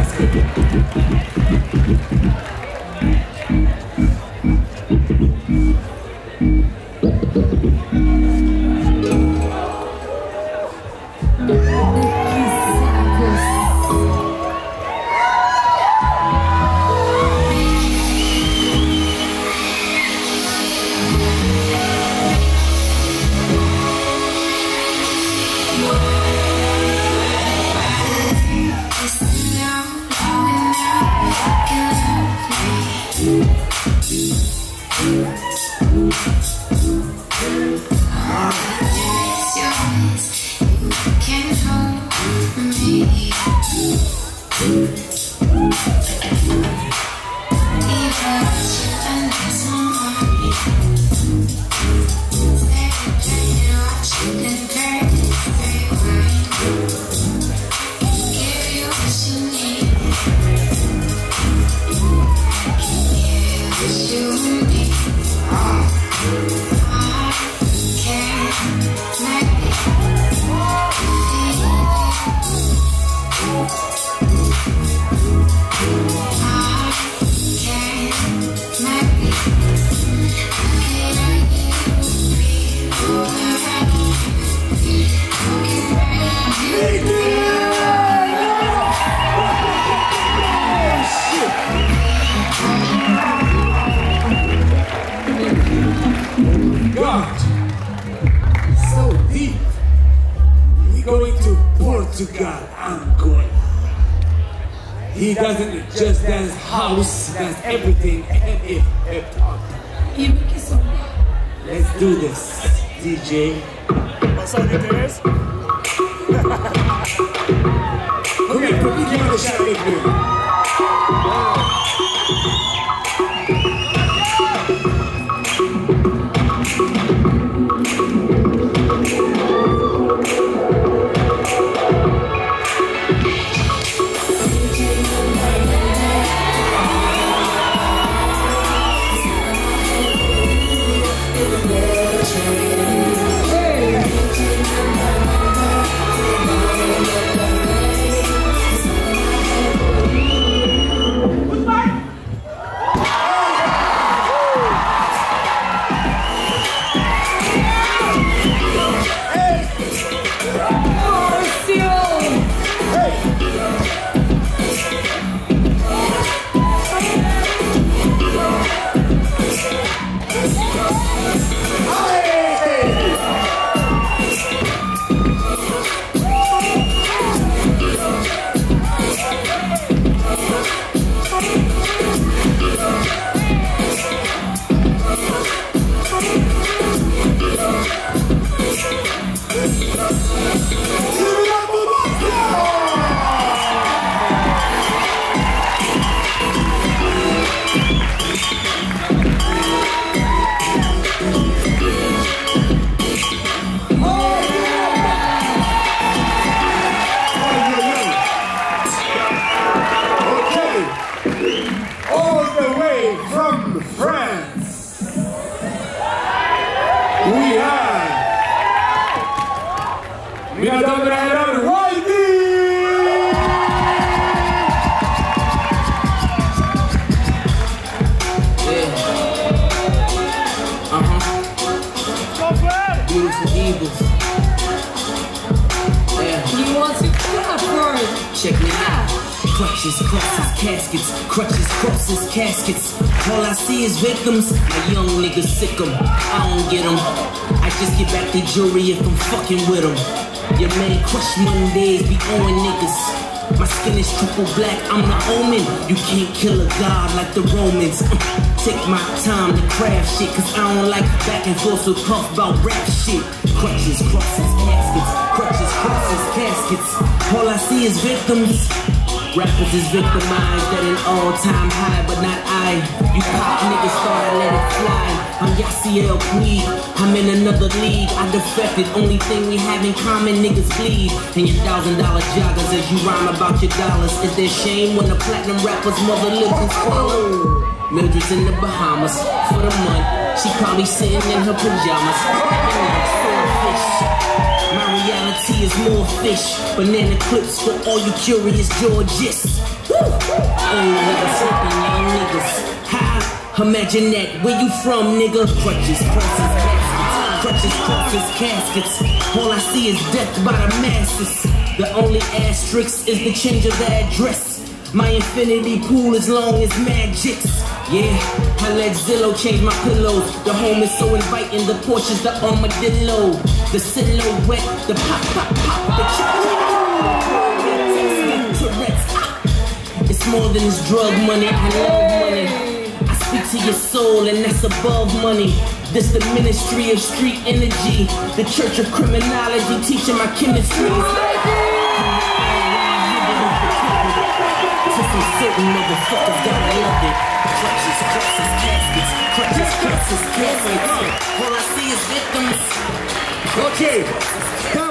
He doesn't just dance house, dance everything and hip-hop. Let's do this, DJ. What's up, guys? Okay, quickly give it a shot with me. Mina damer och herrar, WAYDI! Beautiful evils. You want to clap for it? Check me out. Crutches, crosses, caskets, crutches, crosses, caskets. All I see is victims. My young niggas sick 'em. I don't get 'em. I just get back the jury if I'm fucking with 'em. Your man crush Mondays be owing niggas. My skin is triple black, I'm the omen. You can't kill a god like the Romans. Take my time to craft shit, cause I don't like back and forth with puff about rap shit. Crutches, crosses, caskets, crutches, crosses, caskets. All I see is victims. Rappers is victimized at an all-time high, but not I. You pop niggas thought I let it fly. I'm Yaciel Puig, I'm in another league. I defected, only thing we have in common, niggas bleed. And your $1,000 joggers as you rhyme about your dollars. Is there shame when the platinum rapper's mother lives in swallow? Mildred's in the Bahamas for the month. She probably sitting in her pajamas. My reality is more fish. Banana clips for all you curious Georgists. Old niggas flipping young niggas. Ha! Imagine that. Where you from, nigga? Crutches, crosses, caskets. Crutches, crosses, caskets. All I see is death by the masses. The only asterisk is the change of the address. My infinity pool as long as magics. Yeah, I let Zillow change my pillows. The home is so inviting. The porch is the armadillo. The silhouette, the pop, pop, pop. The Tourette's. It's more than this drug money. I love money. I speak to your soul and that's above money. This the ministry of street energy. The church of criminology teaching my chemistry. Some certain motherfuckers gotta love it. Crutches, crosses, caskets. Crutches, crosses, caskets. All I see is victims. Okay,